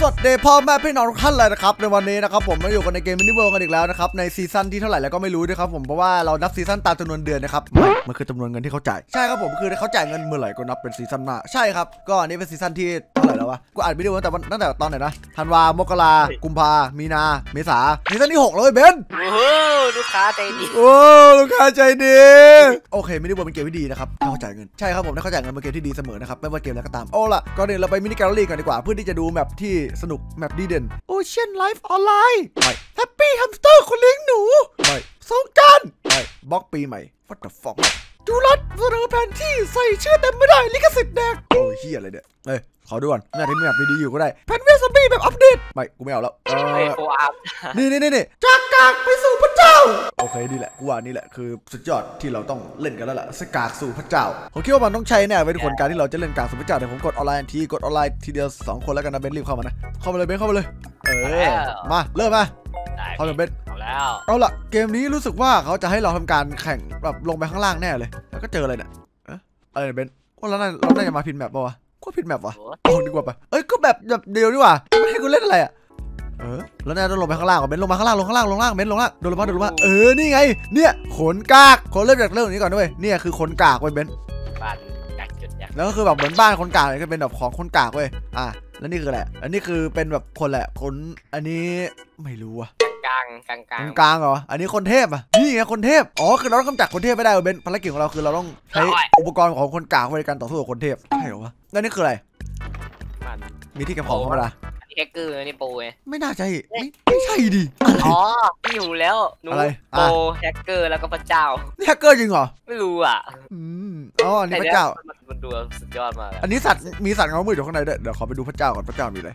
สวัสดีพ่อแม่พี่น้องทุกท่านเลยนะครับในวันนี้นะครับผมมาอยู่กันในเกมมินิเวิลด์กันอีกแล้วนะครับในซีซั่นที่เท่าไหร่แล้วก็ไม่รู้นะครับผมเพราะว่าเรานับซีซั่นตามจำนวนเดือนนะครับมันคือจำนวนเงินที่เขาจ่ายใช่ครับผมคือเขาจ่ายเงินเมื่อไหร่ก็นับเป็นซีซั่นหน้าใช่ครับก็อันนี้เป็นซีซั่นที่เท่าไหร่แล้ววะกูอ่านวิดีโอตั้งแต่ตอนไหนนะธันวามกรากุมภามีนาเมษาซีซั่นที่6แล้วเว้ยเบนโอ้โหลูกค้าใจดีโอ้ลูกค้าใจดีโอเคมินิเวิลด์เป็นเกมที่ดีนะครับเขาจ่ายเงินใช่ครับผมเขาจ่ายเงินเป็นเกมที่ดีเสมอนะครับไม่ว่าเกมอะไรก็ตามโอ้ล่ะก่อนอื่นเราไปมินิแกลเลอรี่กันดีกว่าเพื่อที่จะดูแมปที่สนุกแมปดีเด่นโอเชียนไลฟ์ออนไลน์ไม่แฮปปี้แฮมสเตอร์คนเลี้ยงหนูไม่สงกรานต์ไม่บล็อกปีใหม่ what the fuck ดูรัดเสนอแผนที่ใส่ชื่อเต็มไม่ได้ลิขสิทธิ์แดกโอ้ยเฮียอะไรเนี่ยเอ้ยขอดูก่อนแมปที่มีแมปดีๆอยู่ก็ได้แพนเวสบี้แบบอัปเดตไม่กูไม่เอาแล้วนี่จากกากไปสู่พระเจ้าโอเคนี่แหละกูว่านี่แหละคือสุดยอดที่เราต้องเล่นกันแล้วล่ะสกากสู่พระเจ้าผมคิดว่ามันต้องใช้แน่เป็นคนการที่เราจะเล่นกากสู่พระเจ้าเดี๋ยวผมกดออนไลน์ทีเดียว2คนแล้วกันนะเบนรีบเข้ามานะเข้ามาเลยเบนเข้ามาเลยมาเริ่มมาเข้ามาเบนเอาละเกมนี้รู้สึกว่าเขาจะให้เราทำการแข่งแบบลงไปข้างล่างแน่เลยแล้วก็เจออะไรเนี่ยอะไรเบนว่าเราน่าจะมาพินแมปป่าวะก็ผิดแมปวะออกดีกว่าไปก็แบบเดียวดีกว่าไม่ให้กูเล่นอะไรอ่ะแล้วน่าจะลงไปข้างล่างก่อนเบนลงมาข้างล่างเบนลงล่างโดนลงมานี่ไงเนี่ยขนกากคนเริ่มจากเรื่องนี้ก่อนด้วยเนี่ยคือขนกากเว้ยเบนบ้านกากจุดยักษ์แล้วก็คือแบบเหมือนบ้านคนกากเลยก็เป็นแบบของคนกากเว้ยแล้วนี่คืออะไรอันนี้คือเป็นแบบคนแหละคนอันนี้ไม่รู้อะกลางเหรออันนี้คนเทพอ่ะนี่ไงคนเทพคือเราต้องกำจัดคนเทพไม่ได้เบนภารกิจของเราคือเราต้องใช้อุปกรณ์ของคนกากในการต่อสู้กับคนเทพใช่เหรอวะแล้วนี่คืออะไรมีที่เก็บของธรรมดาแฮกเกอร์นี่โปรไงไม่น่าใช่ไม่ใช่ดิอยู่แล้วหนูโปรแฮกเกอร์แล้วก็พระเจ้านี่แฮกเกอร์จริงเหรอไม่รู้อ่ะอันนี้พระเจ้ามันดูสุดยอดมากอันนี้สัตว์มีสัตว์เงามืดอยู่ข้างในด้วยเดี๋ยวขอไปดูพระเจ้าก่อนพระเจ้ามีอะไร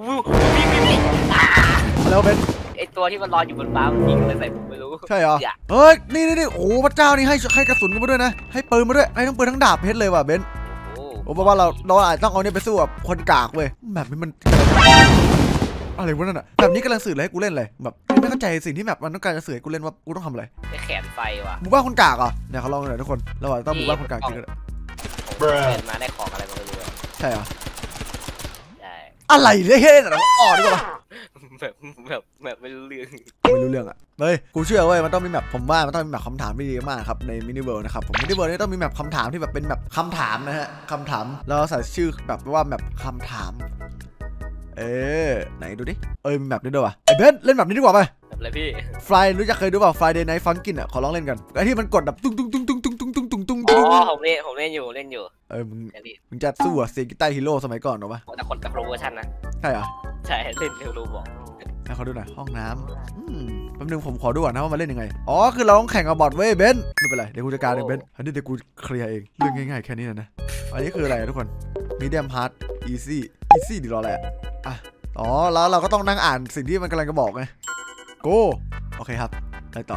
แล้วเป็นไอตัวที่มันลอยอยู่บนฟ้ามันยิงอะไรใส่ผมไม่รู้ใช่เหรอเฮ้ยนี่โอ้พระเจ้านี่ให้กระสุนกันมาด้วยนะให้ปืนมาด้วยให้ทั้งปืนทั้งดาบเพชรเลยว่ะเบนเพราะว่าเราอาจต้องเอาเนี่ยไปสู้กับคนกากเว้ยแบบนี้มันอะไรวะนั่นอ่ะแบบนี้กำลังสื่ออะไรให้กูเล่นเลยแบบไม่เข้าใจสิ่งที่แบบมันต้องการจะสื่อให้กูเล่นว่ากูต้องทำอะไรไอแขนไฟว่ะหมู่บ้านคนกากอ่ะเนี่ยเขาลองหน่อยทุกคนเราอาจต้องหมู่บ้านคนกากจริงเลยมาได้ของอะไรมาไม่รู้ใช่เหรออะไรเนี่ยเฮ้ยแต่เราดีกว่าแบบไม่รู้เรื่องอ่ะเฮ้ยกูเชื่อเว้ยมันต้องมีแบบผมว่ามันต้องมีแบบคำถามที่ดีมากครับในมินิเวิลด์นะครับผมมินิเวิลด์นี่ต้องมีแบบคำถามที่แบบเป็นแบบคำถามนะฮะคำถามเราใส่ชื่อแบบว่าแบบคำถามไหนดูดิมีแบบนี้ด้วยวะไอ้เบนเล่นแบบนี้ดีกว่าไปอะไรพี่ไฟรู้จักเคยดูเปล่า Friday Night Funkin' อ่ะขอลองเล่นกันไอ้ที่มันกดแบบตุ้งผมเล่นอยู่มึงจะสู้อ่ะเซกิต้าฮีโร่สมัยก่อนหรอวะแต่คนกับโปรเวอร์ชันนะใช่เหรอใช่เล่นรู้บอกให้เขาดูหน่อยห้องน้ำแป๊บนึงผมขอดูก่อนนะว่ามันเล่นยังไงคือเราต้องแข่งกับบอทเว้ยเบนไม่เป็นไรเดี๋ยวกูจัดการเองเบนอันนี้เดี๋ยวกูเคลียร์เองเรื่องง่ายๆแค่นี้นะอันนี้คืออะไรทุกคนมีเดียมฮาร์ดอีซี่ดีรออะไรแล้วเราก็ต้องนั่งอ่านสิ่งที่มันกำลังจะบอกไงโกโอเคครับไปต่อ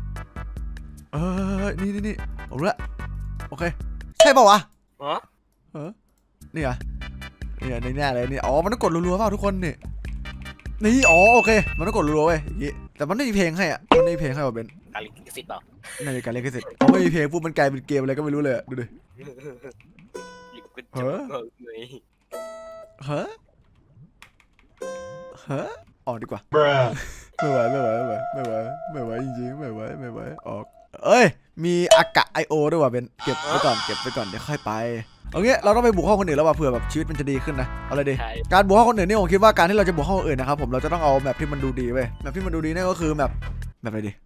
นี่ผมรู้ละโอเคใช่ป่าววะนี่เหรอนี่ในแน่เลยนี่มันต้องกดรัวๆเปล่าทุกคนนี่โอเคมันต้องกดรัวๆเว้ยแต่มันไม่มีเพลงให้อ่ะมันไม่มีเพลงให้ป่ะเบนการลิขสิทธิ์เปล่าในการลิขสิทธิ์ไม่มีเพลงปุ๊บมันกลายเป็นเกมอะไรก็ไม่รู้เลยดูดิออกดีกว่าไม่ไหวจริงๆไม่ไหวออกมีอากะIOด้วยว่ะเบนเก็บไปก่อนเดี๋ยวค่อยไปเอางี้เราต้องไปบุกห้องคนอื่นแล้วว่ะเผื่อแบบชีวิตมันจะดีขึ้นนะอะไรดีการบุกห้องคนอื่นนี่ผมคิดว่าการที่เราจะบุกห้องคนอื่นนะครับผมเราจะต้องเอาแบบที่มันดูดีเว้ยแบบที่มันดูดีนั่นก็คือแบบอะไรดี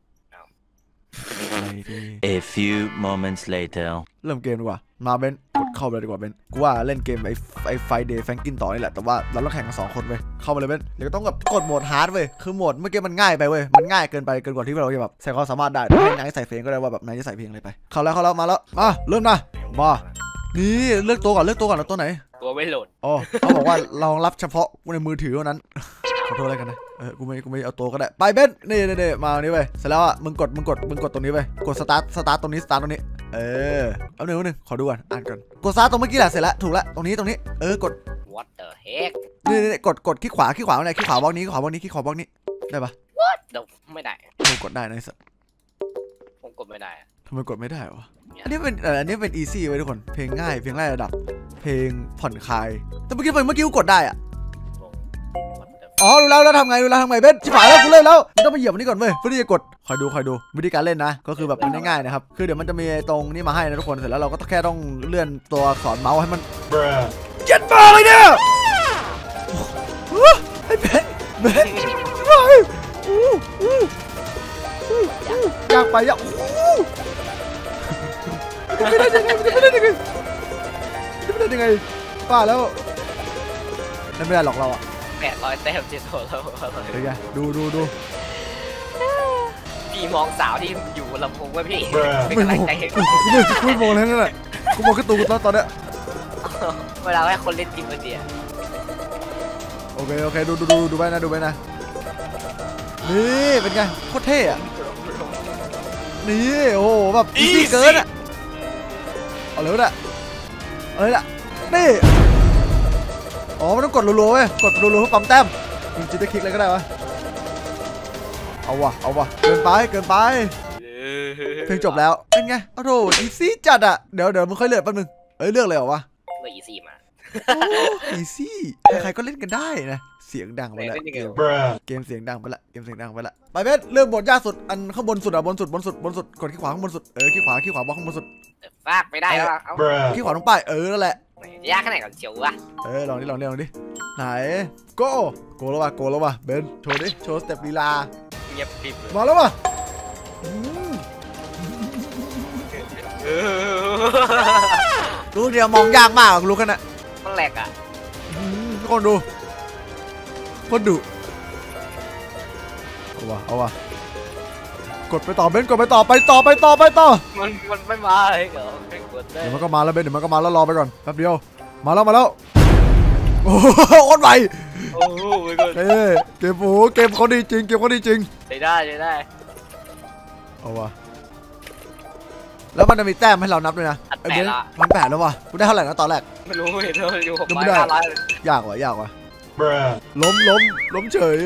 A few moments later เริ่มเกมดีกว่ามาเบนกดเข้าไปเลยดีกว่าเบนกูว่าเล่นเกมไอ้ไฟเดย์แฟงกินต่อนี่แหละแต่ว่าเราต้องแข่งกัน2 คนเว้ยเข้ามาเลยเบนเดี๋ยวต้องแบบกดโหมดฮาร์ดเว้ยคือโหมดเมื่อกี้มันง่ายไปเว้ยมันง่ายเกินกว่าที่เราจะแบบใส่ความสามารถได้ให้นายใส่เพลงก็ได้ว่าแบบนายจะใส่เพลงอะไรไปเข้าแล้วมาแล้วมาเริ่มนะมานี่เลือกตัวก่อนแล้วตัวไหนตัวไม่โหลดเขาบอกว่าเรารับเฉพาะในมือถือเท่านั้นขอโทษอะไรกันนะกูไม่เอาตัวก็ได้ไปเบนนี่มาตรงนี้ไปเสร็จแล้วมึงกดตรงนี้ไปกดสตาร์ทตรงนี้เอาหนึ่งขอดูก่อนอ่านก่อนกดสตาร์ทตรงเมื่อกี้แหละเสร็จแล้วถูกแล้วตรงนี้กด What the heck นี่กดขี้ขวาอะไรขี้ขวาบล็อกนี้ได้ปะ What เดี๋ยวไม่ได้กดได้นะสัตว์ผมกดไม่ได้ทำไมกดไม่ได้วะอันนี้เป็น easy ไว้ทุกคนเพลงง่ายเพลงไล่ระดับเพลงผ่อนคลายแต่เมื่อกี้กูกดได้อะอ๋อรู้แล้วทำไงเบนชิบหายแล้วกูเล่นแล้วมันต้องไปเหยียบอันนี้ก่อนเว้ยเพื่อที่จะกดคอยดูวิธีการเล่นนะก็คือแบบมันง่ายๆนะครับคือเดี๋ยวมันจะมีตรงนี้มาให้นะทุกคนเสร็จแล้วเราก็แค่ต้องเลื่อนตัวสอนเมาส์ให้มันเจ็ดมาเลยเนี่ยไอ้เบนยากไปยากไม่ได้ยังไงป้าแล้วนั่นไม่ได้หรอกเราอะ 800 แต้มเจ็ดโถแล้วเฮ้ยดูพี่มองสาวที่อยู่ลำโพงว่าพี่ไม่มองไม่มองแล้วนั่นแหละกูมองแค่ตัวกูตอนเนี้ยเวลาให้คนเล่นจริงมันเดียโอเคดูไปนะนี่เป็นไงโคตรเท่อะนี่โอ้โหแบบอีซี่เกินอะเอาเลยนะนี่อ๋อมันต้องกดรัวๆเว้ยกดรัวๆเพื่อปั๊มแต้มมึงจะได้คลิกอะไรก็ได้วะเอาวะเกินไปเพลงจบแล้วเป็นไงโอ้โหอีซี่จัดอะเดี๋ยวมึงค่อยเลือกแป๊บนึงเลือกเลยเหรอวะเลือกอีซี่มาอีซี่ใครก็เล่นกันได้นะเสียงดังไปแล้วเกมเสียงดังไปละไปเพชรเรื่องบทยากสุดอันข้างบนสุดอะบนสุดกดขี้ขวาข้างบนสุดขี้ขวาบล็อกข้างบนสุดฟากไม่ได้แล้วขี้ขวาลงไปนั่นแหละยากขนาดกันเชียววะลองดิไหนโกแล้ววะเบนโชว์ดิโชว์สเต็ปลีลาเงียบกริบมาแล้ววะรู้เดียวมองยากมากรู้กันนะมันแหลกอ่ะทุกคนดูคนดุเอาวะกดไปต่อเบนกดไปต่อมันไม่มาเลยเหรอไม่กดได้เดี๋ยวมันก็มาแล้วเบนเดี๋ยวมันก็มาแล้วรอไปก่อนแป๊บเดียวมาแล้วโอ้โหโคตรไวโอ้โหเกมเขาดีจริงใช้ได้เอาวะแล้วมันจะมีแต้มให้เรานับด้วยนะมัน8แล้ววะกูได้เท่าไหร่นะตอนแรกไม่รู้เห็นอยู่600 ยากว่ะล้มเฉย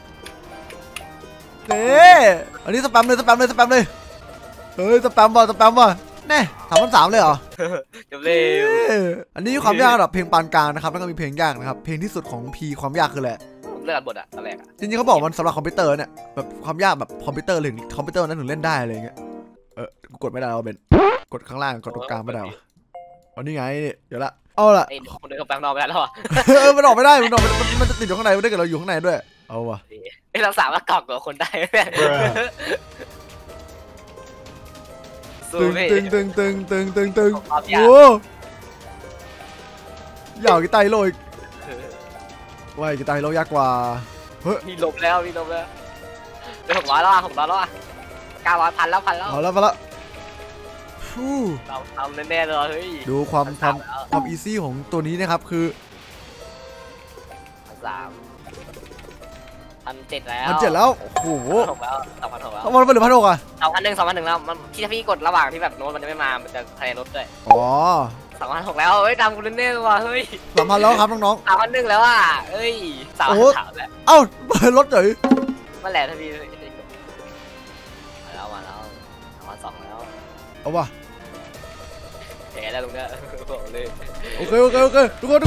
อันนี้สแปมเลยเฮ้ยสแปมว่ะแน่3,300เลยเหรอจบเลยอันนี้ความยากระดับเพลงปานกลางนะครับแล้วก็มีเพลงยากนะครับเพลงที่สุดของพีความยากคืออะไรเลือกบทอะตอนแรกจริงๆเขาบอกมันสำหรับคอมพิวเตอร์เนี่ยแบบความยากแบบคอมพิวเตอร์คอมพิวเตอร์นั้นถึงเล่นได้อะไรเงี้ยกูกดไม่ได้เอาเบนกดข้างล่างกดตรงกลางไม่ได้เอานี่ไงนี่เดี๋ยวละเอาละไอ้คนเดินเข้าไปข้างนอกไม่ได้แล้วอ่ะมันออกไม่ได้มันจะติดอยู่ข้างในไม่ได้เกิดเราอยู่ข้างในด้วยเอาวะไอ้เราสามารถกอกกับคนได้ตึงโอ้ยาวกีตาร์โลอีกว่ายกีตาร์โลยากกว่าเฮ้ยมีลบแล้วเป็น600แล้วอ่ะ900พันแล้วเอาแล้วเราทำแน่ๆเลยเฮ้ยดูความอีซี่ของตัวนี้นะครับคือ 1,700แล้วโอ้โห 2,600 มันเหลือ1,600อ่ะ 2,100แล้วมันที่พี่กดระหว่างที่แบบโน้ตมันจะไม่มามันจะคะแนนลดด้วย2,600แล้วเฮ้ยตามกูเล่นๆว่ะเฮ้ย 3,000แล้วครับน้องๆ3,100แล้วอ่ะเฮ้ย3,300แล้วเอ้าลดเฉยมาแล้วถ้าพี่มาแล้ว2,200แล้วเอาวะแย่แล้วตรงนี้บอกเลยโอเคทุกคน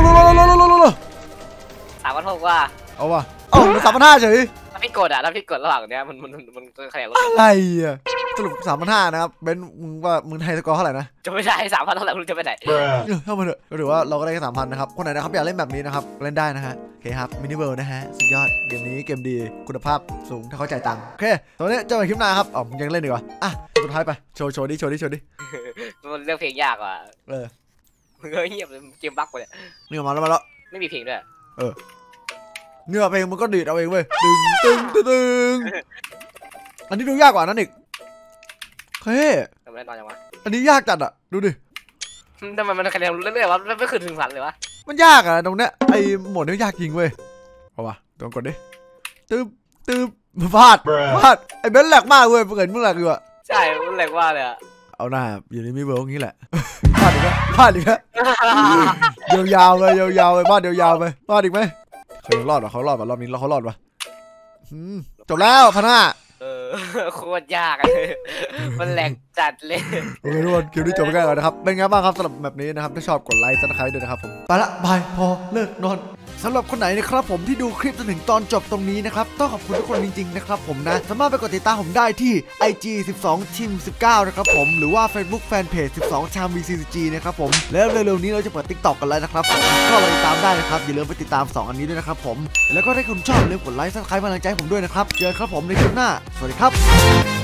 3,600ว่ะเอาวะมัน3,500เฉยถ้าพี่กดระหว่างเนี้ยมันคะแนนลดอะไรอ่ะสรุป3,500นะครับเบนมึงว่ามึงไทยสกอร์เท่าไหร่นะจะไม่ได้3,000เท่าไหร่คุณจะไปไหนเท่ามาเถอะก็ถือว่าเราก็ได้แค่3,000นะครับคนไหนนะครับอยากเล่นแบบนี้นะครับเล่นได้นะฮะโอเคครับมินิเวิลด์นะฮะสุดยอดเกมนี้เกมดีคุณภาพสูงถ้าเข้าใจตังค์โอเคตอนนี้เจอกันคลิปหน้าครับมึงยังเล่นดีกว่าสุดท้ายไปโชว์ดิมันเลือกเพลงยากว่ะมึงเงียบเลยเกมบั๊กไปเลยนี่มาแล้วไม่มีเพลงด้วยเนื้อเพลงมันก็ดีดเอาเองเว้ยตึงอันนี้ดูยากกว่านั้นอีกเฮ้ยอันนี้ยากจัดอ่ะดูดิทำไมมันคะแนนเรื่อยๆวะไม่ขึ้นถึง3เลยวะมันยากอ่ะตรงเนี้ยไอ้โหมดนี้ยากจริงเว้ยเอาวะต้องกดดิตึ๊บพลาดไอ้เบนแหลกมากเว้ยเกิดมึงแหลกอยู่อ่ะใช่มันแหลกว่าเลยอ่ะเอาหน้าอยู่ในมิเวิลด์งี้แหละพลาดอีกแล้วยาวเลยพลาดยาวไปพลาดอีกไหมเขารอดวะรอบนี้เขารอดวะจบแล้ว 1,500โคตรยากเลยมันแหลกจัดเลยโอเคทุกคนคลิปนี้จบไปแล้วนะครับเป็นไงบ้างครับสำหรับแบบนี้นะครับถ้าชอบกดไลค์ซับสไครป์ด้วยนะครับผมไปละบายพอเลิกนอนสำหรับคนไหนนะครับผมที่ดูคลิปจนถึงตอนจบตรงนี้นะครับต้องขอบคุณทุกคนจริงๆนะครับผมนะสามารถไปกดติดตามผมได้ที่ IG 12 Team 19นะครับผมหรือว่า Facebook Fanpage 12 Cham VCG นะครับผมแล้วเร็วๆนี้เราจะเปิด TikTok กันแล้วนะครับผมก็ไปติดตามได้นะครับอย่าลืมไปติดตาม2อันนี้ด้วยนะครับผมแล้วก็ถ้าคุณชอบอย่าลืมกดไลค์ Subscribe กำลังใจผมด้วยนะครับเจอกันครับผมในคลิปหน้าสวัสดีครับ